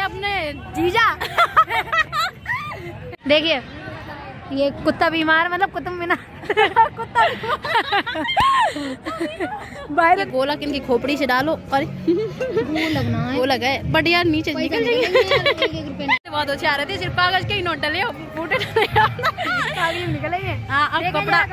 अपने जीजा। देखिए ये कुत्ता बीमार, मतलब कुतुब मीनार कुत्ता बाहर गोला किन की खोपड़ी से डालो और वो लगना है, वो लगा है बट यार नीचे निकल जाएंगे। बहुत अच्छे आ रहे थे, सिर्फ कागज के ही नोट डले, फूटे निकलेंगे। हाँ अब कपड़ा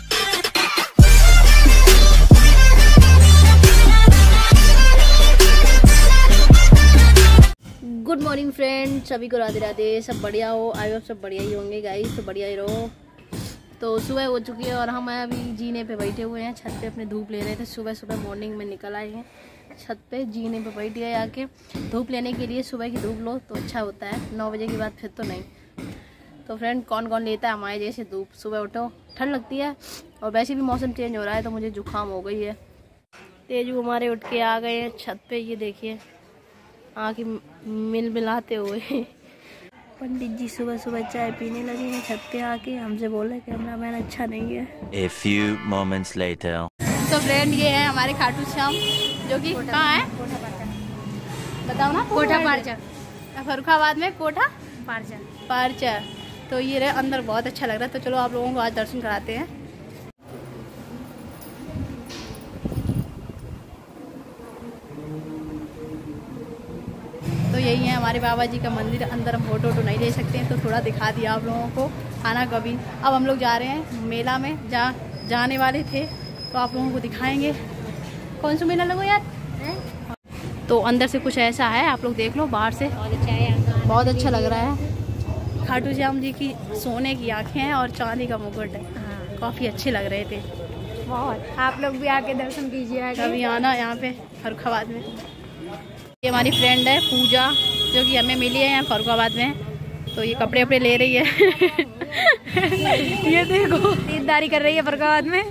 गुड मॉर्निंग फ्रेंड, सभी को राधे राधे। सब बढ़िया हो, आई होप सब बढ़िया ही होंगे गाइस, तो बढ़िया ही रहो। तो सुबह हो चुकी है और हम अभी जीने पे बैठे हुए हैं, छत पे अपने धूप ले रहे थे। सुबह सुबह मॉर्निंग में निकल आए हैं छत पे, जीने पे बैठ गए आके धूप लेने के लिए। सुबह की धूप लो तो अच्छा होता है, 9 बजे के बाद फिर तो नहीं। तो फ्रेंड कौन कौन लेता है हमारे जैसे धूप? सुबह उठो, ठंड लगती है और वैसे भी मौसम चेंज हो रहा है तो मुझे जुकाम हो गई है। तेजू हमारे उठ के आ गए हैं छत पे, ये देखिए आके मिल मिलाते हुए। पंडित जी सुबह सुबह चाय पीने लगे हैं छत पे आके, हमसे बोले कैमरामैन अच्छा नहीं है। A few moments later. तो फ्रेंड ये है हमारे खाटू श्याम, जो कि कहाँ है बताओ ना? कोठा पारचर, फर्रुखाबाद में कोठा पारचर। तो ये रहे अंदर, बहुत अच्छा लग रहा है। तो चलो आप लोगों को आज दर्शन कराते हैं। तो यही है हमारे बाबा जी का मंदिर। अंदर हम फोटो नहीं ले सकते हैं तो थोड़ा दिखा दिया आप लोगों को, आना कभी। अब हम लोग जा रहे हैं मेला में, जहाँ जाने वाले थे तो आप लोगों को दिखाएंगे। कौन सा मेला लगो यार? तो अंदर से कुछ ऐसा है, आप लोग देख लो बाहर से, बहुत अच्छा लग रहा है। खाटू श्याम जी की सोने की आँखें हैं और चांदी का मुकुट है, काफ़ी अच्छे लग रहे थे बहुत। आप लोग भी आके दर्शन कीजिए, कभी आना यहाँ पे फर्रुखाबाद में। ये हमारी फ्रेंड है पूजा, जो कि हमें मिली है यहाँ फर्रुखाबाद में। तो ये कपड़े वपड़े ले रही है। ये देखो खरीदारी कर रही है फर्रुखाबाद में।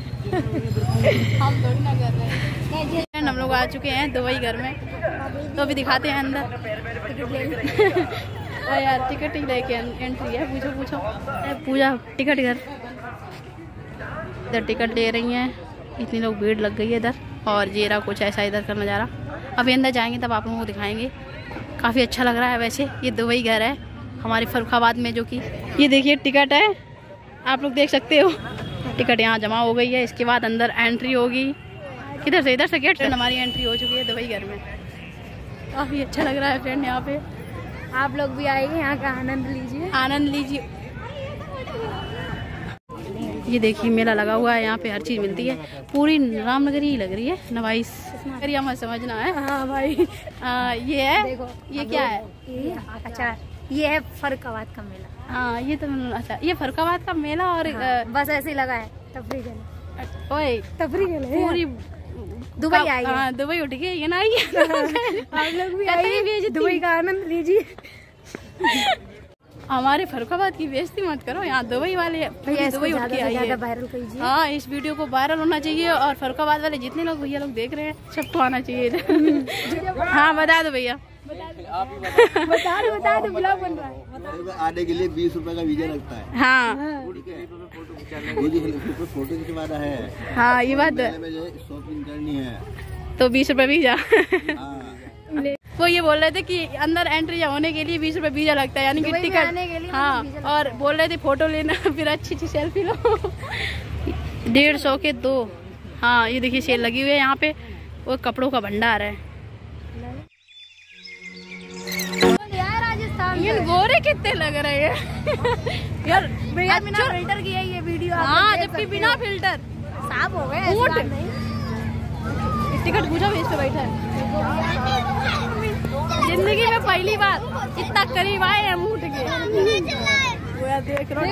हम थोड़ी ना कर रहे हैं। हम लोग आ चुके हैं दुबई घर में, तो अभी दिखाते हैं अंदर। यार टिकट ही लेके एंट्री है, पूछो पूजा टिकट इधर टिकट ले रही हैं। इतनी लोग भीड़ लग गई है इधर, और ये रहा कुछ ऐसा इधर का नज़ारा। अभी अंदर जाएंगे तब आप लोगों को दिखाएंगे। काफ़ी अच्छा लग रहा है वैसे। ये दुबई घर है हमारे फर्रुखाबाद में, जो कि ये देखिए टिकट है, आप लोग देख सकते हो। टिकट यहाँ जमा हो गई है, इसके बाद अंदर एंट्री होगी। किधर से? इधर से गेट से हमारी एंट्री हो चुकी है दुबई घर में। काफ़ी अच्छा लग रहा है फ्रेंड यहाँ पे। आप लोग भी आइए, यहाँ का आनंद लीजिए। ये देखिए मेला लगा हुआ है, यहाँ पे हर चीज़ मिलती है। पूरी रामनगरी ही लग रही है, नवाइस एरिया में समझना है। हाँ भाई। ये है, देखो ये क्या है? अच्छा ये है फर्रुखाबाद का मेला। हाँ ये तो अच्छा, ये फर्रुखाबाद का मेला। और बस ऐसे ही लगा है, तफरी के लिए पूरी दुबई आई है। हाँ दुबई उठ गई, ये ना आई है। आप लोग भी आइए, दुबई का आनंद लीजिए। हमारे फर्रुखाबाद की बेइज्जती मत करो, यहाँ दुबई वाले दुबई उठ के आई है। वायरल कीजिए। हाँ इस वीडियो को वायरल होना चाहिए, और फर्रुखाबाद वाले जितने लोग भैया लोग देख रहे हैं सबको आना चाहिए। हाँ बता दो भैया, बता दो ब्लॉग बन रहा है। आने के लिए 20 रुपए का वीजा लगता है। हाँ फोटो खिंचवाना है। हाँ ये बात शॉपिंग करनी है तो 20 रुपए वीजा। वो ये बोल रहे थे कि अंदर एंट्री होने के लिए 20 रुपए वीजा लगता है, यानी कि टिकट। हाँ और बोल रहे थे फोटो लेना, फिर अच्छी सेल्फी लो। 150 के 2। हाँ ये देखिए सेल लगी हुई है यहाँ पे, वो कपड़ों का भंडार है। ये गोरे कितने लग रहे हैं यार, बिना फिल्टर की है ये वीडियो। हाँ जबकि बिना फिल्टर साफ हो गए। टिकट पूछा इस पे बैठा है। जिंदगी में पहली बार इतना करीब आए हैं उठ के। देख रहा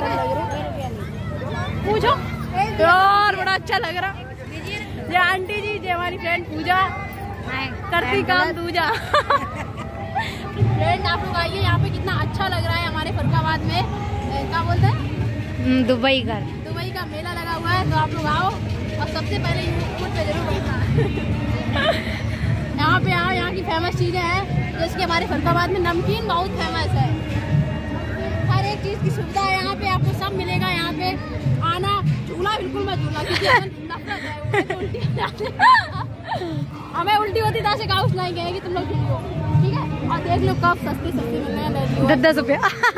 पूछो और बड़ा अच्छा लग रहा। ये आंटी जी, ये हमारी फ्रेंड पूजा करती काम दूजा। फ्रेंड आप लोग आइए, यहाँ पे कितना अच्छा लग रहा है हमारे फर्रुखाबाद में। क्या बोलते हैं? दुबई का मेला लगा हुआ है। तो आप लोग आओ और सबसे पहले ऊँट पे जरूर बैठना। यहाँ पे आओ, यहाँ की फेमस चीज़ें हैं, जैसे कि हमारे फर्रुखाबाद में नमकीन बहुत फेमस है। हर एक चीज़ की सुविधा है यहाँ पे, आपको सब मिलेगा यहाँ पे। आना, झूला बिल्कुल मत झूला, क्योंकि नफरत है। हमें उल्टी होती था से गाउस नहीं कहेगी तुम लोग झूलो। ठीक है। और देख लो कब सस्ते मिल रहे हैं 10 रुपया।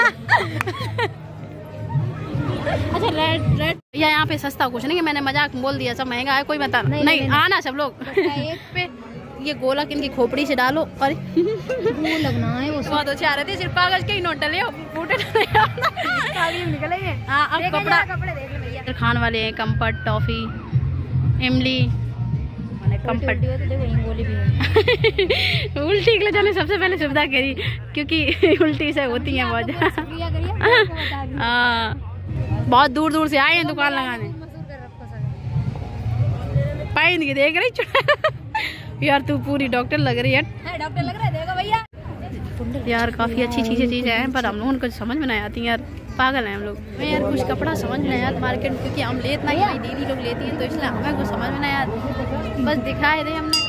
अच्छा रेड या यहाँ पे सस्ता कुछ नहीं है, मैंने मजाक बोल दिया, सब महंगा है, कोई बता नहीं आना सब लोग। एक पे ये गोलक इनकी खोपड़ी से डालो और वो लगना है, वो बहुत अच्छे आ रहे थे, सिर्फ कागज के ही नोट डले फूटे निकलेंगे। हाँ अब कपड़े देख लो भैया। खाने वाले हैं कम्फर्ट, टॉफी, इमली, कम्फर्ट। तो देखो इंगोली भी है। उल्टी के लिए जाने सबसे पहले सुविधा करी, क्योंकि उल्टी से होती है बहुत ज्यादा। बहुत दूर दूर से आए हैं दुकान लगाने। पाइन की देख रही यार, तू पूरी डॉक्टर लग रही है। डॉक्टर लग रहा है, देखो भैया। यार काफी अच्छी चीजें हैं, पर हम लोगों को समझ में नहीं आती यार, पागल हैं हम लोग। मैं यार कुछ कपड़ा समझ में नहीं यार मार्केट, क्योंकि हम लेते नहीं, हमारी दीदी लोग लेती हैं, तो इसलिए हमें कुछ समझ में नहीं यार, बस दिखाए थे हमने।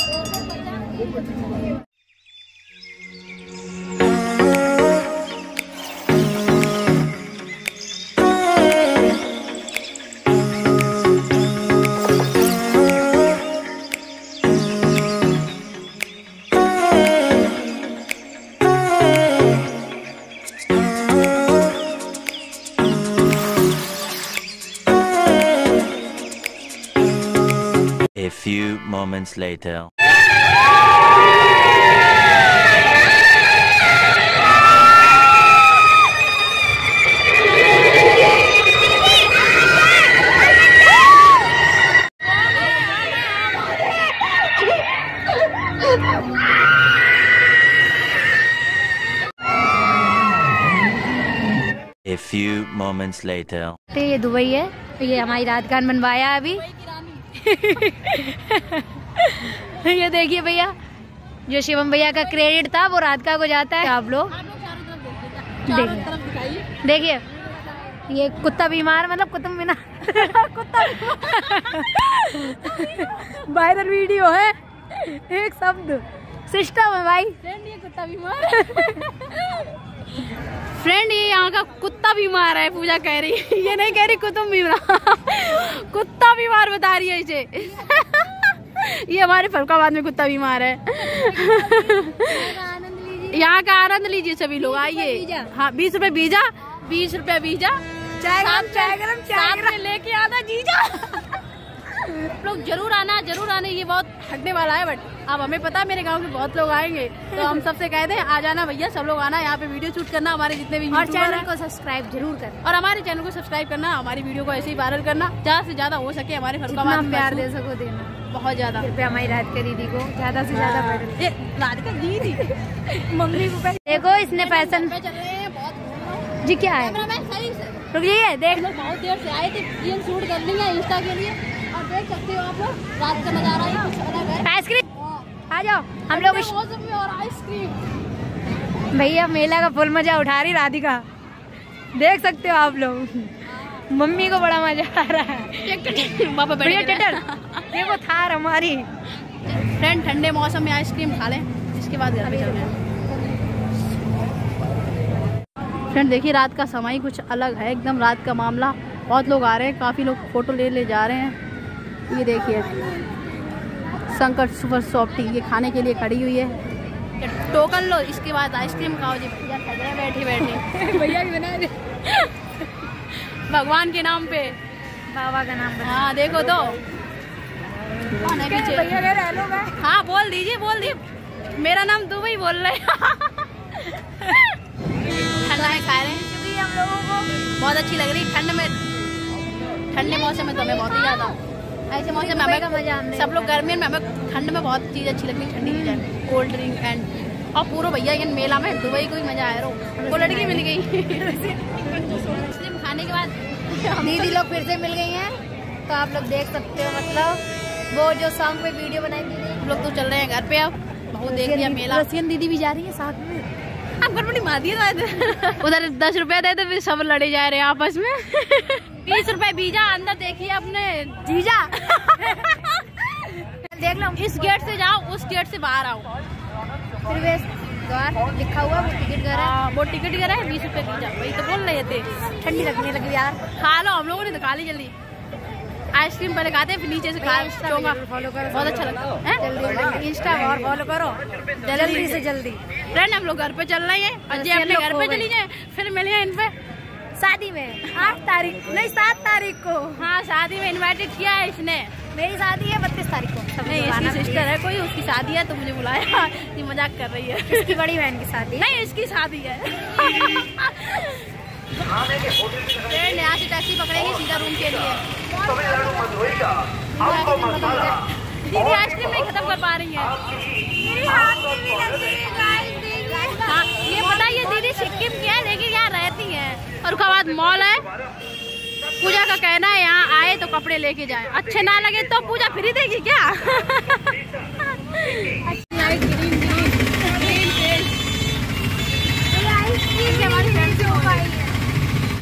A few moments later. A few moments later. ये दुबई है, ये हमारी रात खान बनवाया है अभी। ये देखिए भैया, जो शिवम भैया का क्रेडिट था वो राधिका को जाता है। आप लोग देखिए, ये कुत्ता बीमार, मतलब कुत्ता मीनार कुत्ता वायरल वीडियो है, एक शब्द सिस्टम है भाई। ये कुत्ता बीमार फ्रेंड, ये यहाँ का कुत्ता बीमार है, पूजा कह रही है, ये नहीं कह रही कुतुम बीमार। कुत्ता बीमार बता रही है इसे। ये हमारे फरुखाबाद में कुत्ता बीमार है। यहाँ का आनंद लीजिए सभी लोग, आइए। हाँ 20 रुपए वीजा, 20 रुपया वीजा, चाय गरम लेके आना जीजा। लोग जरूर आना। ये बहुत हटने वाला है, बट अब हमें पता है मेरे गांव के बहुत लोग आएंगे, तो हम सबसे कहते हैं आ जाना भैया, सब लोग आना, यहाँ पे वीडियो शूट करना, हमारे जितने भी और चैनल को सब्सक्राइब जरूर करना, और हमारे चैनल को सब्सक्राइब करना, हमारी वीडियो को ऐसे ही वायरल करना, ज्यादा से ज्यादा हो सके हमारे फरुखाबाद में प्यार दे सको देना, बहुत ज्यादा। कृपया हमारी राधिका दीदी को ज्यादा से ज्यादा राधिका दीदी मम्मी को देखो, इसने फैशन जी क्या है, रुकिए देख लो, बहुत देर से आए थे, ये शूट कर लेंगे इंस्टा के लिए, और देख सकते हो आप लोग रात का नजारा ही कुछ अलग है। आइसक्रीम आ जाओ हम लोग मौसम में, और आइसक्रीम भैया मेला का फुल मजा उठा रही राधिका, देख सकते हो आप लोग। मम्मी को बड़ा मजा आ रहा है। पापा बढ़िया टेटर देखो थार हमारी। फ्रेंड ठंडे मौसम में आइसक्रीम खा लें, इसके बाद घर पे चलते हैं। फ्रेंड देखिए, रात का समय कुछ अलग है एकदम, रात का मामला, बहुत लोग आ रहे हैं, काफ़ी लोग फोटो ले जा रहे हैं। ये देखिए शंकर सुपर सॉफ्टी, ये खाने के लिए खड़ी हुई है, टोकन लो, इसके बाद आइसक्रीम खाओ जी। भैया खा रहे बैठे भैया भी बना रहे भगवान के नाम पे, बाबा का नाम बना। हाँ देखो तो पीछे। हाँ बोल दीजिए मेरा नाम दुबई बोल रहे ठंडाएं खा रहे हैं हम लोगों को, बहुत अच्छी लग रही है ठंड में, ठंडे मौसम में तो हमें बहुत ही ज्यादा, ऐसे मौसम में हमें मजा, सब लोग गर्मी में, हमें ठंड में बहुत चीज़ अच्छी लगती है, ठंडी चीज़ें, कोल्ड ड्रिंक एंड, और पूरा भैया ये मेला में दुबई को ही मजा आया, वो लड़की मिल गई। आइसक्रीम खाने के बाद दीदी लोग फिर से मिल गई हैं, तो आप लोग देख सकते हो, मतलब वो जो सॉन्ग पे वीडियो बनाई थी, हम लोग तो चल रहे हैं घर पे, अब बहुत देख लिया मेला। रसियन दीदी भी जा रही है साथ में, आप गड़बड़ी मार दिए उधर 10 रुपए दे तो फिर सब लड़े जा रहे हैं आपस में। 20 रुपए वीजा, अंदर देखिए अपने जीजा। देख लो, इस गेट से जाओ, उस गेट से बाहर आओ, प्रवेश द्वार लिखा हुआ, वो टिकट घर है, वो टिकट घर है, 20 रुपए वीजा, वही तो बोल रहे थे। ठंडी लगने लगी यार, खा लो, हम लोगों ने तो खा ली जल्दी आइसक्रीम पहले खाते हैं फिर नीचे से खाऊंगा। फॉलो करो, बहुत अच्छा लगता है। जल्दी इंस्टा और फॉलो करो, जल्दी से जल्दी। फ्रेंड हम लोग घर पे चल रहे हैं और जी अपने घर पे चली जाए, फिर मिले इन पे शादी में 8 तारीख नहीं 7 तारीख को। हाँ शादी में इनवाइटेड किया है इसने। मेरी शादी है 32 तारीख को। नहीं इसकी सिस्टर है कोई, उसकी शादी है तो मुझे बुलाया। ये मजाक कर रही है। इसकी बड़ी बहन की शादी नहीं इसकी शादी है। फ्रेंड यहाँ से टैक्सी पकड़ेंगे सीधा रूम के लिए। दीदी आइसक्रीम नहीं खत्म कर पा रही है। हाँ ये पता ये दीदी सिक्किम की है लेकिन यहाँ रहती है। और उसके बाद मॉल है। पूजा का कहना है यहाँ आए तो कपड़े लेके जाए, अच्छे ना लगे तो पूजा फ्री देगी क्या? Green green green green